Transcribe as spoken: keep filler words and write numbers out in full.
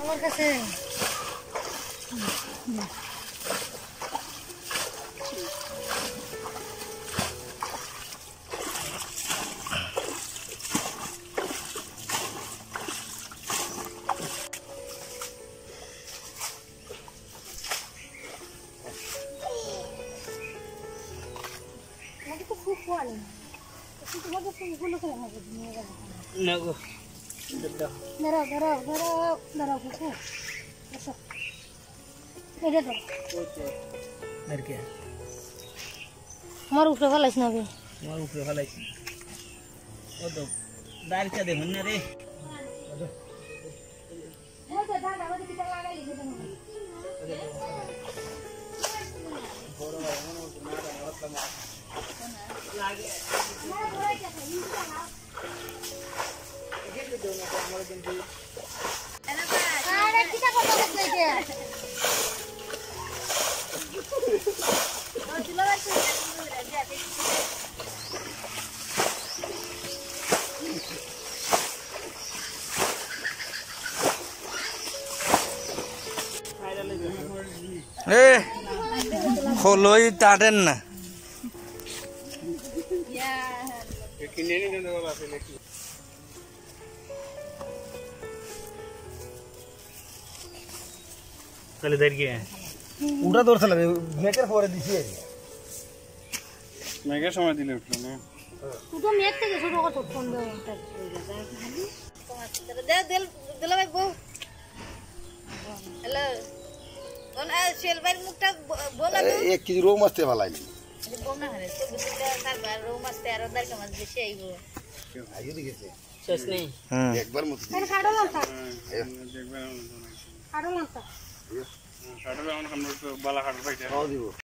আমার কাছে Nago. Darah, darah, darah, darah buku. Masuk. Ini tuh. Dari ke? Hamaru ufre falais na be. Hamaru ufre falais. Oh tuh. Dari ke deh mana deh? Mau tuh dah, dah kita lagai gitu dong. Lagi. Ada kita kok bagus aja. Oh, cuma waktu itu aja. Eh, kholoi taden na. Ya. Kini ini kan orang apa lagi? Kalau dari ke? Udah dor salah, maker for দিছি আর Maker সময় দিলে উঠলো না Udah miat থেকে শুরু করতে phone দাও একটা দে দিল দিল ভাই বউ হ্যালো কোন সেলভার মুখটা বলা তো এক কেজি রৌ মাছ তে ভালাই বউ না হরে তো বুঝতে সারবার রৌ মাছ তে আর ওদার কে মাছ বেশি আইবো আইও দিছে শেষ নেই একবার মত আরে কাটো লঙ্কা দেখবেন কাটো লঙ্কা কাটো আমরা বালা কাটো পাইছে খাও দিব